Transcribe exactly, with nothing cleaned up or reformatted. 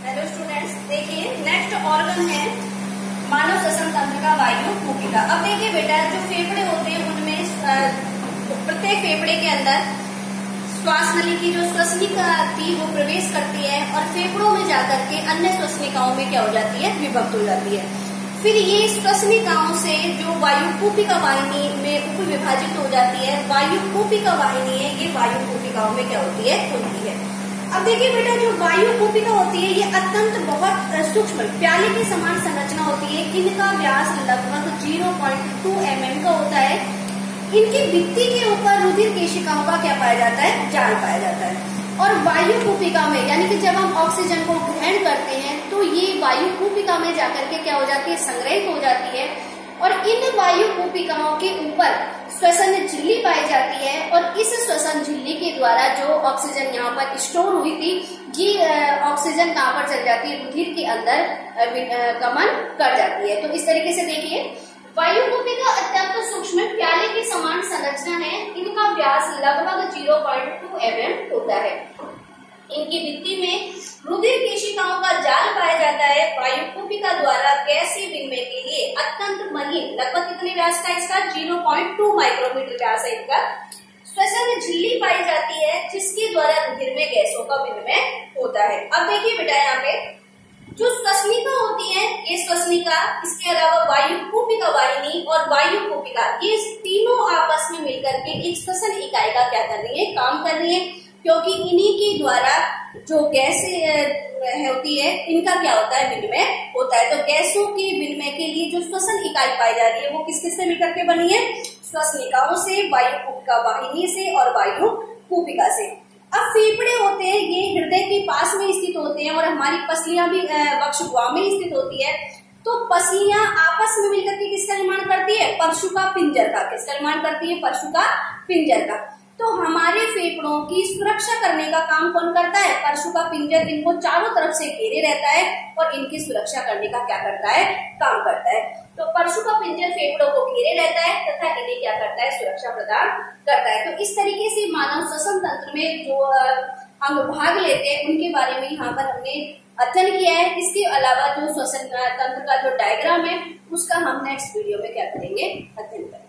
Hello students, देखिए next organ है मानव श्वसन तंत्र का वायु कुपिका। अब देखिए बेटा, जो फेफड़े होते हैं उनमें प्रत्येक फेफड़े के अंदर श्वास नली की जो श्वसनिका थी वो प्रवेश करती है और फेफड़ों में जाकर के अन्य श्वसनिकाओं में क्या हो जाती है, विभक्त हो जाती है। फिर ये श्वसनिकाओं से जो वायु कुपिका वाहिनी में उप विभाजित हो जाती है। वायु कुपिका वाहिनी है, ये वायु कुपिकाओं में क्या होती है, खुलती है। अब देखिए बेटा, जो वायु कुपिका होती है ये अत्यंत बहुत सूक्ष्म प्याले की समान संरचना होती है। इनका व्यास लगभग zero point two M M का होता है। इनकी भित्ति के ऊपर रुधिर केशिकाओं का क्या पाया जाता है, जाल पाया जाता है। और वायु कुपिका में यानी कि जब हम ऑक्सीजन को ग्रहण करते हैं तो ये वायु कुपिका में जाकर के क्या हो जाती है, संग्रहित हो जाती है। और इन वायु कुपिकाओं के ऊपर श्वसन झिल्ली पाई जाती है और इस श्वसन झिल्ली के द्वारा जो ऑक्सीजन यहाँ पर स्टोर हुई थी, ये ऑक्सीजन कहाँ पर चल जाती है, रुधिर के अंदर गमन कर जाती है। तो इस तरीके से देखिए वायु कुपिका अत्यंत सूक्ष्म प्याले की समान संरचना है। इनका व्यास लगभग zero point two M M होता है। इनकी भित्ति में रुधिर केशिकाओं का जाल पाया जाता है। वायु कुपिका द्वारा गैसीय विनिमय के लिए अत्यंत महीन, लगभग कितने व्यास का इसका, ज़ीरो पॉइंट टू माइक्रोमीटर व्यास है इनका, श्वसन झिल्ली पाई जाती है जिसके द्वारा रुधिर में गैसों का विनिमय होता है। अब देखिए बेटा, यहाँ पे जो श्वसनिका होती है, ये श्वसनिका, इसके अलावा वायु कुपिका वाहिनी और वायु कुपिका, ये तीनों आपस में मिलकर के एक श्वसन इकाई का क्या कर रही है, काम कर रही है। क्योंकि इन्हीं के द्वारा जो गैस होती है इनका क्या होता है, विनिमय होता है। तो गैसों के विनिमय के लिए जो श्वसन इकाई पाई जा रही है वो किस किस से मिलकर के बनी है, श्वसनिकाओं से, वायु कुपिका वाहिनी से और वायु कुपिका से। अब फेफड़े होते हैं, ये हृदय के पास में स्थित होते हैं और हमारी पसलियां भी वक्षगुहा में स्थित होती है। तो पसलियां आपस में मिलकर के किसका निर्माण करती है, परशुका पिंजर का। किसका निर्माण करती है, परशुका पिंजर का। तो हमारे फेफड़ों की सुरक्षा करने का काम कौन करता है, परशुका पिंजर इनको चारों तरफ से घेरे रहता है और इनकी सुरक्षा करने का क्या करता है, काम करता है। तो परशुका पिंजर फेफड़ों को घेरे रहता है तथा इन्हें क्या करता है, सुरक्षा प्रदान करता है। तो इस तरीके से मानव श्वसन तंत्र में जो अंग भाग लेते हैं उनके बारे में यहाँ पर हमने अध्ययन किया है। इसके अलावा जो श्वसन तंत्र का जो डायग्राम है उसका हम नेक्स्ट वीडियो में क्या करेंगे, अध्ययन करेंगे।